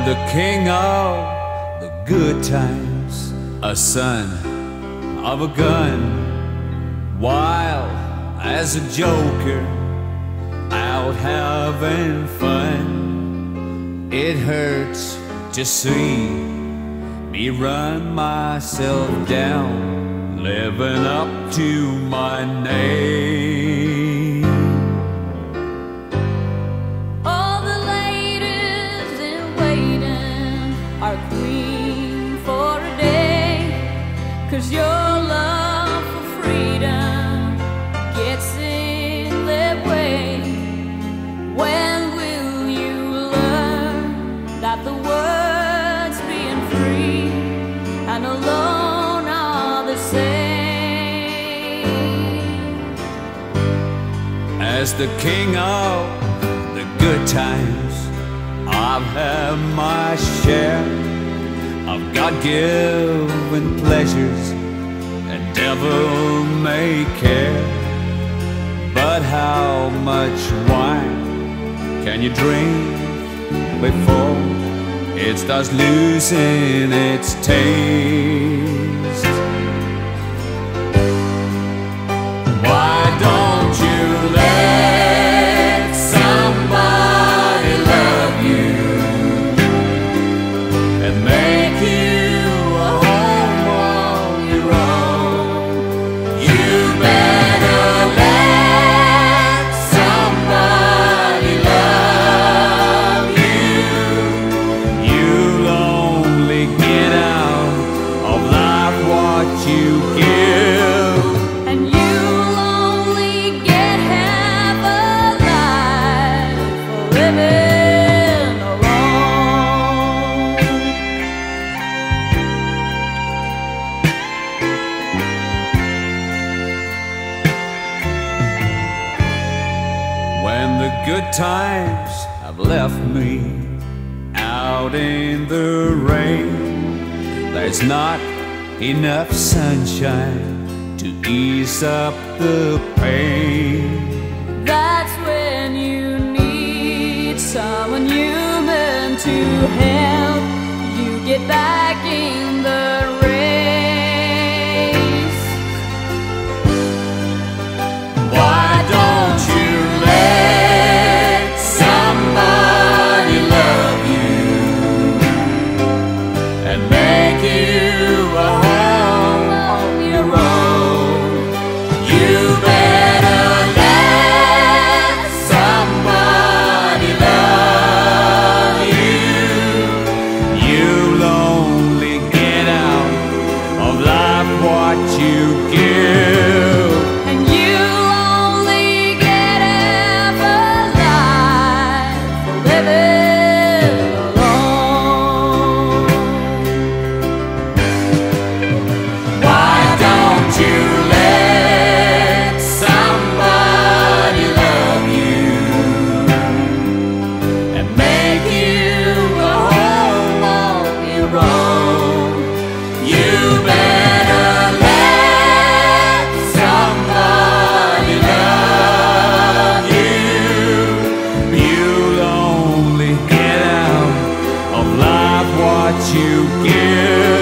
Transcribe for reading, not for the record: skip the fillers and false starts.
the king of the good times, a son of a gun, wild as a joker, out having fun. It hurts to see me run myself down, living up to my name. All the ladies in waiting are queen for a day, 'cause your love for freedom gets in their way. When will you learn that the words being free and alone are the same? As the king of the good times, I've had my share of God-given pleasures and devil may care. But how much wine can you drink before it starts losing its taste? Why don't you let somebody love you and make you a home on your own? You better let somebody love you. You'll only get out of life what you give. And you'll only get half a life for living alone. When the good times have left me out in the rain, there's not enough sunshine to ease up the pain. That's when you need someone human to help you get back in the race. Why don't you let somebody love you and make you a home on your own? You better let somebody love you. You'll only get out of life what you give. And you'll only get half a life for living alone. Why don't you let somebody love you and make you a home on your own? You better let somebody love you. You'll only get out of life what you give.